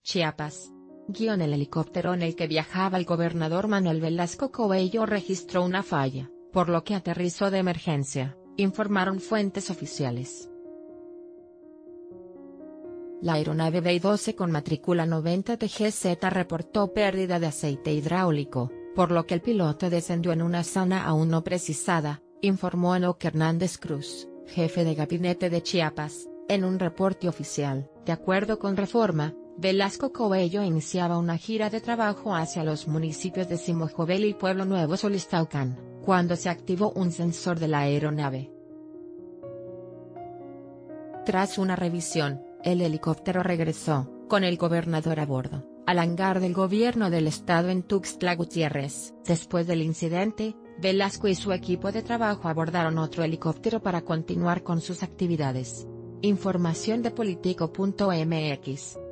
Chiapas. El helicóptero en el que viajaba el gobernador Manuel Velasco Coello registró una falla, por lo que aterrizó de emergencia, informaron fuentes oficiales. La aeronave BI-12 con matrícula 90TGZ reportó pérdida de aceite hidráulico, por lo que el piloto descendió en una zona aún no precisada, informó Enoc Hernández Cruz, jefe de gabinete de Chiapas, en un reporte oficial. De acuerdo con Reforma, Velasco Coello iniciaba una gira de trabajo hacia los municipios de Simojovel y Pueblo Nuevo Solistaucán, cuando se activó un sensor de la aeronave. Tras una revisión, el helicóptero regresó, con el gobernador a bordo, al hangar del gobierno del estado en Tuxtla Gutiérrez. Después del incidente, Velasco y su equipo de trabajo abordaron otro helicóptero para continuar con sus actividades. Información de Politico.mx.